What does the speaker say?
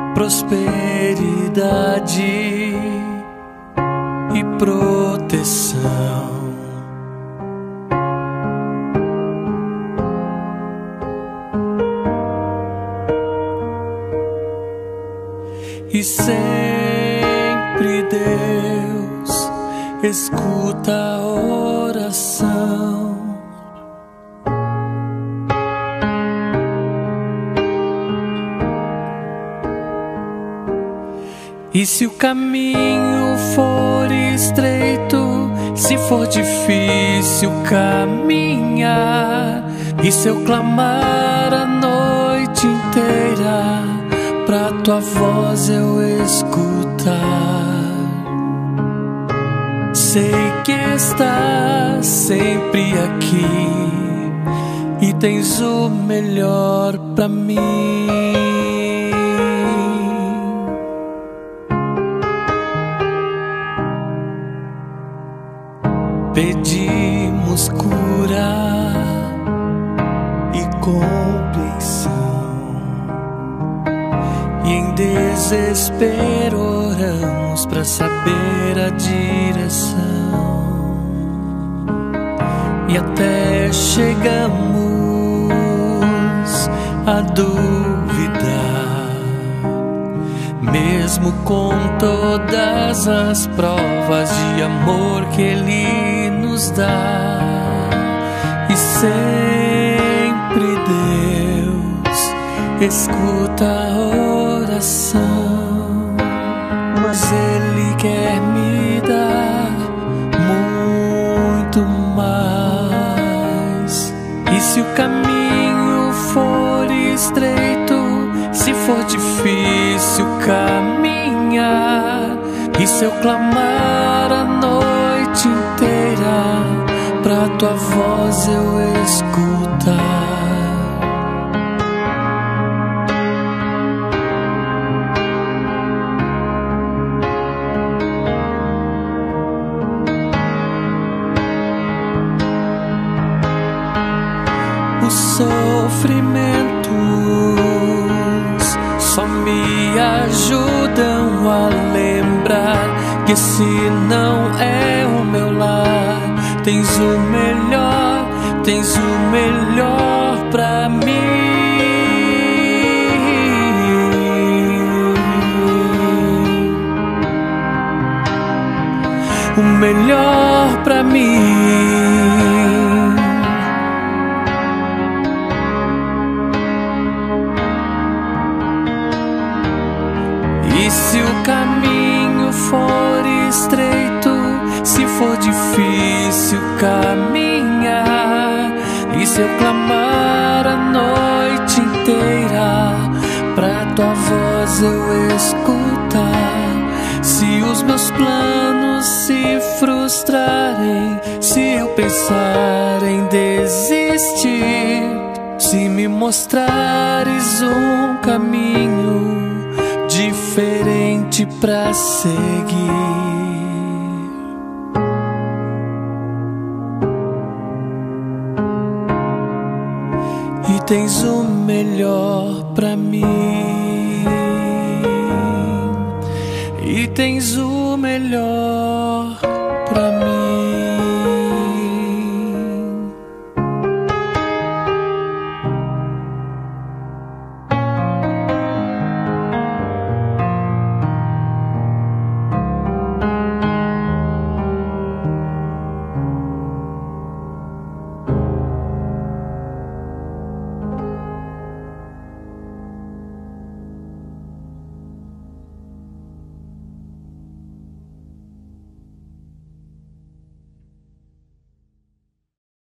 prosperidade e proteção. E sempre Deus escuta a oração. E se o caminho for estreito, se for difícil caminhar, e se eu clamar a noite inteira, pra tua voz eu escutar, sei que estás sempre aqui e tens o melhor pra mim. Pedimos cura e compreensão, e em desespero oramos pra saber a direção, e até chegamos a duvidar, mesmo com todas as provas de amor que Ele nos dá. E sempre Deus escuta a oração, mas Ele quer me dar muito mais. E se o caminho for estreito, se for difícil caminhar, e se eu clamar a noite inteira, pra tua voz eu escutar, os sofrimentos só me ajudam a lembrar que se não é o meu lar, tens o melhor pra mim. O melhor pra mim. E se o caminho for estreito, se for difícil caminhar, e se eu clamar a noite inteira, pra tua voz eu escutar, se os meus planos se frustrarem, se eu pensar em desistir, se me mostrares um caminho diferente pra seguir, e tens o melhor pra mim, e tens o melhor pra mim.